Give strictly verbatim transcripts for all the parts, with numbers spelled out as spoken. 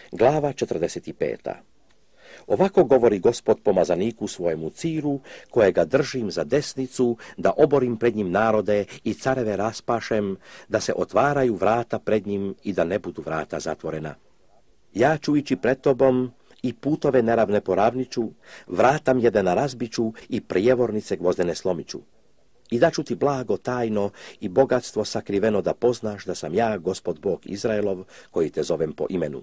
Glava četrdeset pet. Ovako govori Gospod pomazaniku svojemu Ciru, kojega držim za desnicu, da oborim pred njim narode i careve raspašem, da se otvaraju vrata pred njim i da ne budu vrata zatvorena. Ja ću ići pred tobom i putove neravne poravniću, vrata mjedena razbiću i prijevornice gvozdene slomiću. I daću ti blago tajno i bogatstvo sakriveno da poznaš da sam ja, Gospod Bog Izraelov, koji te zovem po imenu.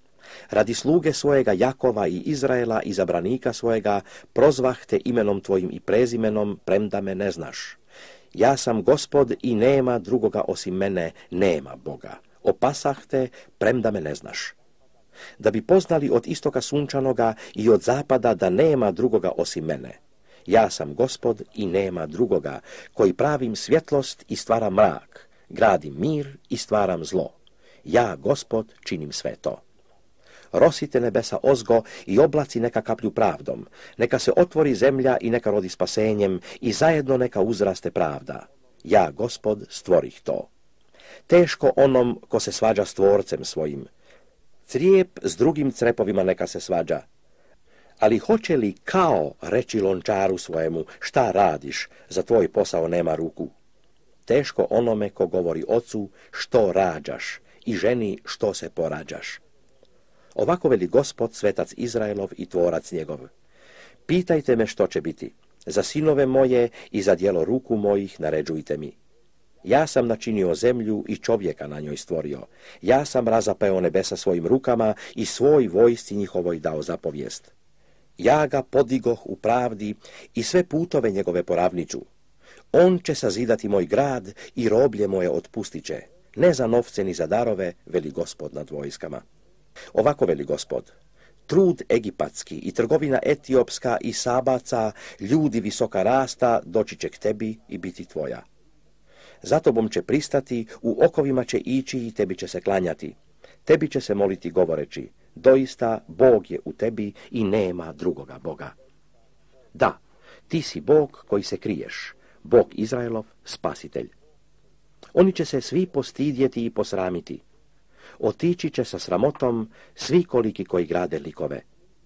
Radi sluge svojega Jakova i Izraela, izabranika svojega, prozvah te imenom tvojim i prezimenom, premda me ne znaš. Ja sam Gospod i nema drugoga osim mene, nema Boga. Opasah te, premda me ne znaš. Da bi poznali od istoka sunčanoga i od zapada da nema drugoga osim mene. Ja sam Gospod i nema drugoga, koji pravim svjetlost i stvaram mrak, gradim mir i stvaram zlo. Ja, Gospod, činim sve to. Rosite nebesa ozgo i oblaci neka kaplju pravdom, neka se otvori zemlja i neka rodi spasenjem i zajedno neka uzraste pravda. Ja, Gospod, stvorih to. Teško onom ko se svađa s tvorcem svojim. Crijep s drugim crepovima neka se svađa. Ali hoće li kao reći lončaru svojemu, šta radiš, za tvoj posao nema ruku? Teško onome ko govori ocu, što rađaš, i ženi, što se porađaš. Ovako veli Gospod, svetac Izraelov i tvorac njegov. Pitajte me što će biti. Za sinove moje i za djelo ruku mojih naređujte mi. Ja sam načinio zemlju i čovjeka na njoj stvorio. Ja sam razapeo nebesa svojim rukama i svoj vojsci njihovoj dao zapovijest. Ja ga podigoh u pravdi i sve putove njegove poravniću. On će sazidati moj grad i roblje moje otpustit će. Ne za novce ni za darove, veli Gospod nad vojskama. Ovako veli Gospod. Trud egipatski i trgovina etiopska i sabaca, ljudi visoka rasta, doći će k tebi i biti tvoja. Za tobom će pristati, u okovima će ići i tebi će se klanjati. Tebi će se moliti govoreći, doista Bog je u tebi i nema drugoga Boga. Da, ti si Bog koji se kriješ, Bog Izraelov, spasitelj. Oni će se svi postidjeti i posramiti. Otići će sa sramotom svi koliki koji grade likove.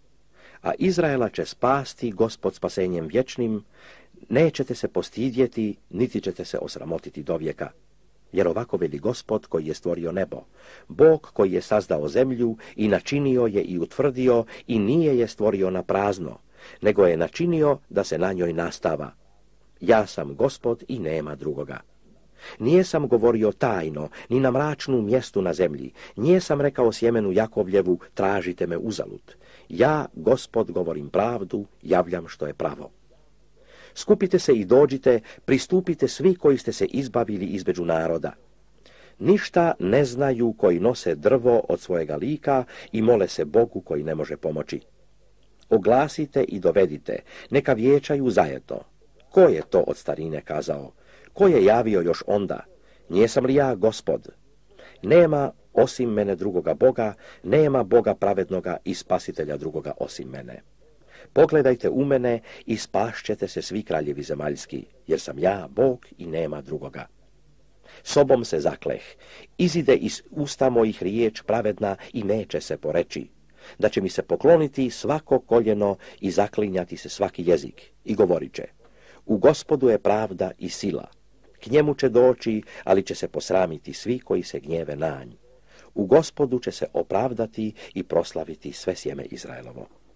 A Izraela će spasti Gospod spasenjem vječnim, nećete se postidjeti, niti ćete se osramotiti dovijeka. Jer ovako veli Gospod koji je stvorio nebo, Bog koji je sazdao zemlju i načinio je i utvrdio i nije je stvorio na prazno, nego je načinio da se na njoj nastava. Ja sam Gospod i nema drugoga. Nije sam govorio tajno, ni na mračnu mjestu na zemlji, nije sam rekao sjemenu Jakovljevu, tražite me uzalud. Ja, Gospod, govorim pravdu, javljam što je pravo. Skupite se i dođite, pristupite svi koji ste se izbavili između naroda. Ništa ne znaju koji nose drvo od svojega lika i mole se Bogu koji ne može pomoći. Oglasite i dovedite, neka vijećaju zajedno. Ko je to od starine kazao? Ko je javio još onda? Nijesam li ja Gospod? Nema osim mene drugoga Boga, nema Boga pravednoga i spasitelja drugoga osim mene. Pogledajte u mene i spašćete se svi kraljevi zemaljski, jer sam ja Bog i nema drugoga. Sobom se zakleh, izide iz usta mojih riječ pravedna i neće se poreći, da će mi se pokloniti svako koljeno i zaklinjati se svaki jezik i govorit će, u Gospodu je pravda i sila. K njemu će doći, ali će se posramiti svi koji se gnjeve na nj. U Gospodu će se opravdati i proslaviti sve sjeme Izraelovo.